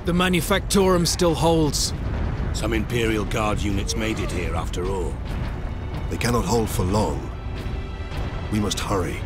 The Manufactorum still holds. Some Imperial Guard units made it here after all. They cannot hold for long. We must hurry.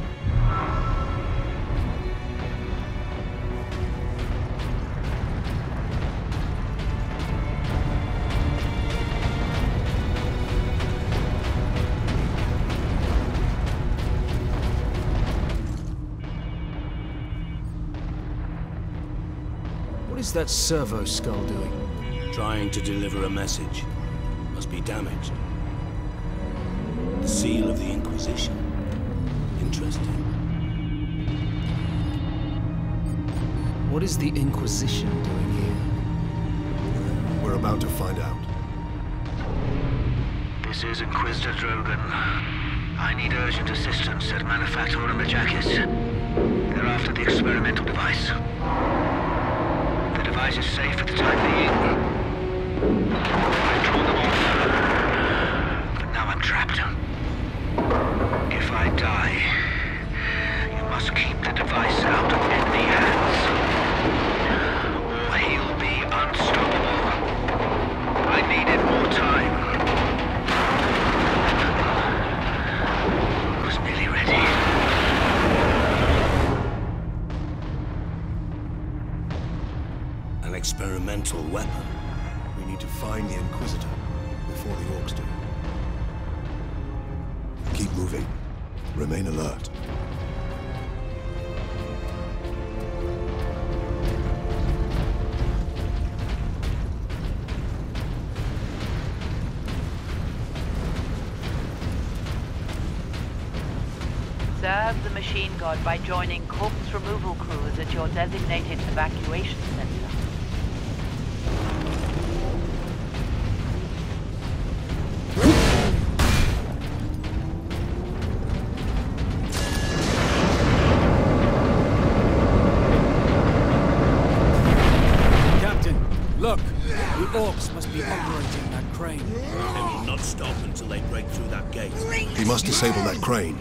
What is that servo skull doing? Trying to deliver a message. Must be damaged. The seal of the Inquisition. Interesting. What is the Inquisition doing here? We're about to find out. This is Inquisitor Drogan. I need urgent assistance at Manufactorum Majakis. They're after the experimental device. The device is safe for the time being. I've drawn them off. But now I'm trapped. If I die, you must keep the device out of enemy hands. Or he'll be unstoppable. I needed more time. I was nearly ready. An experimental weapon. We need to find the Inquisitor before the Orcs do. Keep moving. Remain alert. Serve the machine god by joining corpse removal crews at your designated evacuation center. Look! The Orcs must be operating that crane. They will not stop until they break through that gate. We must disable that crane.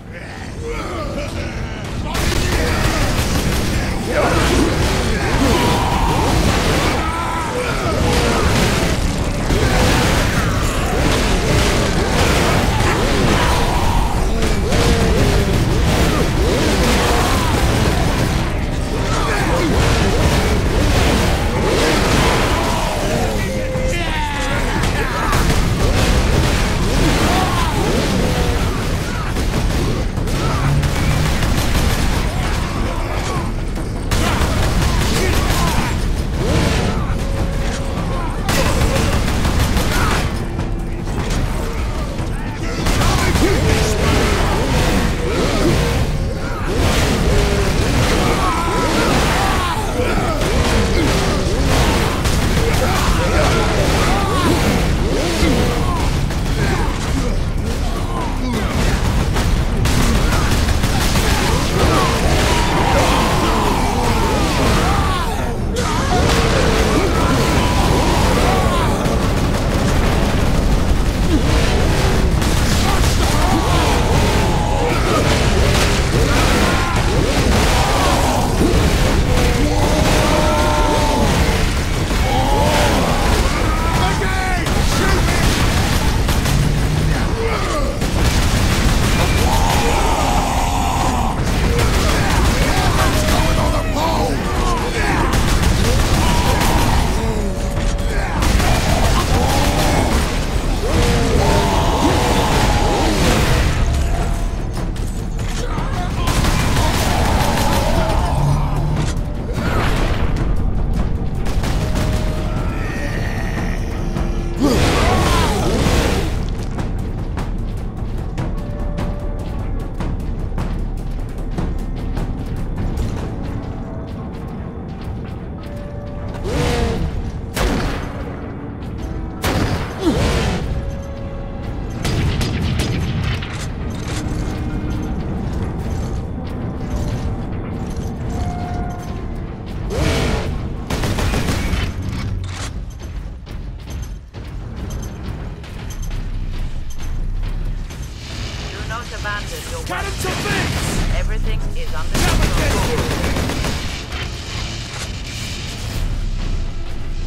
Cannon to base! Everything is under control.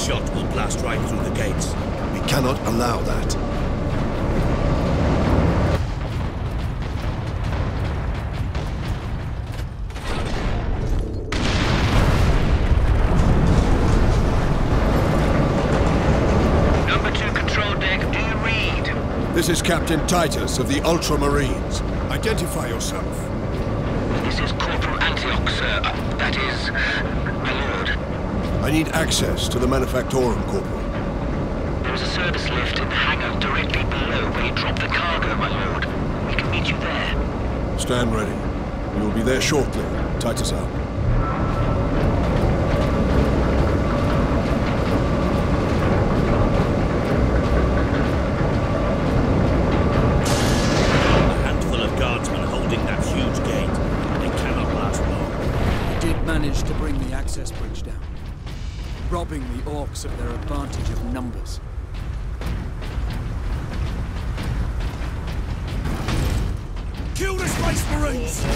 shot will blast right through the gates. We cannot allow that. Number 2 control deck, do you read? This is Captain Titus of the Ultramarines. Identify yourself. This is Corporal Antioch, sir. That is, my lord. I need access to the Manufactorum, Corporal. There is a service lift in the hangar directly below where you drop the cargo, my lord. We can meet you there. Stand ready. We will be there shortly. Titus out. A handful of guardsmen holding that huge gate. They cannot last long. We did manage to bring the access bridge down, robbing the orcs of their advantage of numbers. Kill the Space Marines!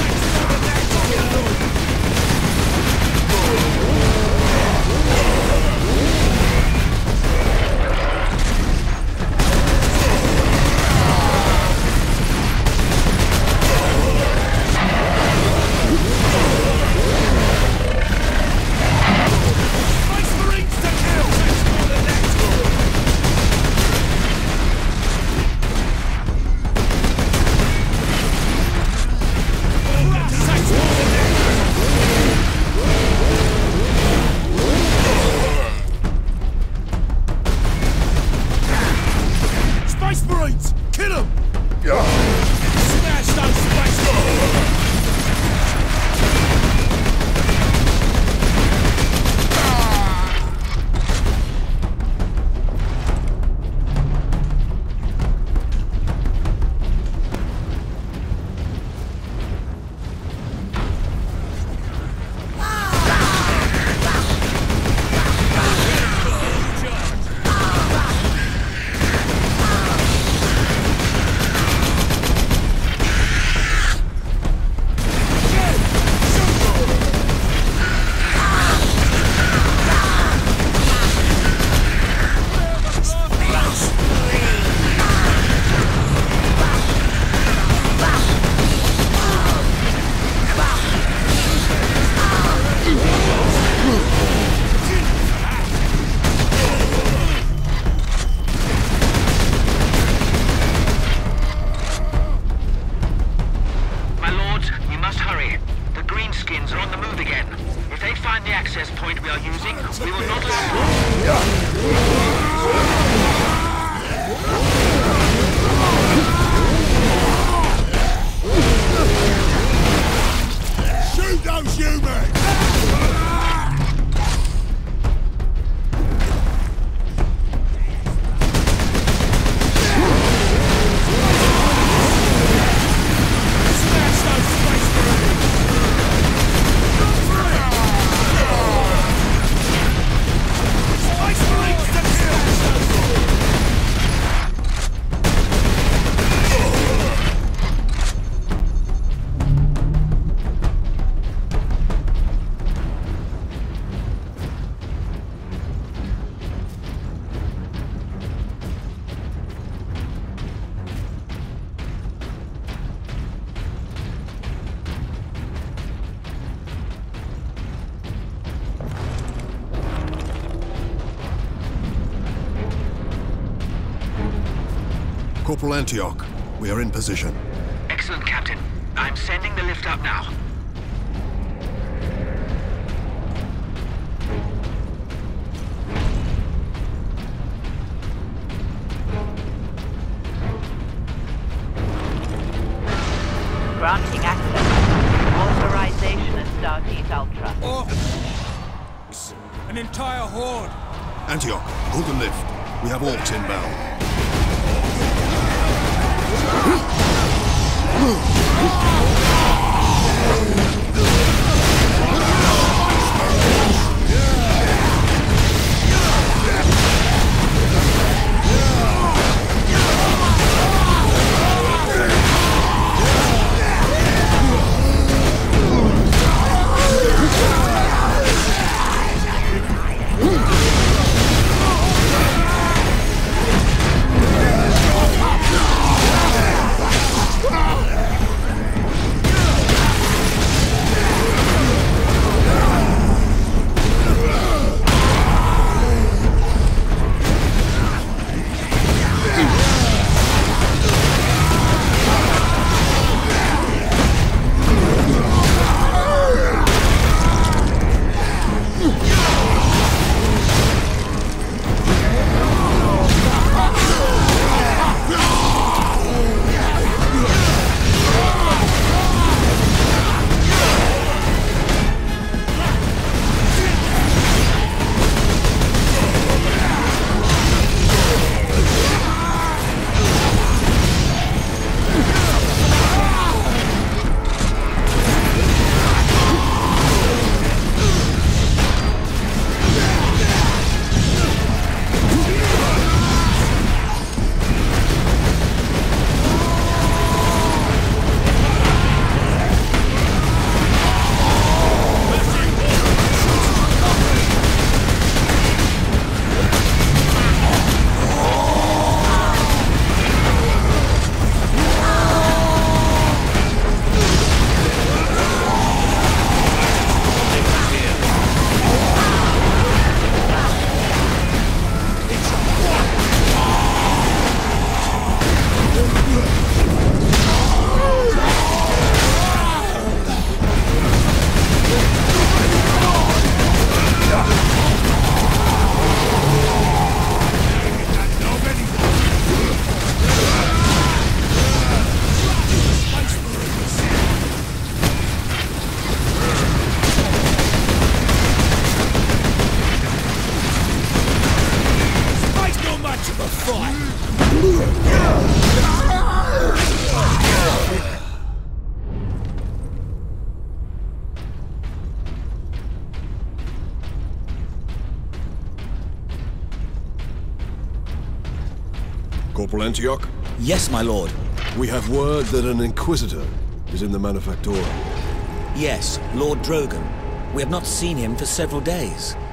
Corporal Antioch, we are in position. Excellent, Captain. I'm sending the lift up now. Granting access. Authorization at Stargate Ultra. Orcs! An entire horde! Antioch, hold the lift. We have orcs inbound. Corporal Antioch, Yes, my lord. we have word that an Inquisitor is in the Manufactorum. Yes, Lord Drogon. We have not seen him for several days.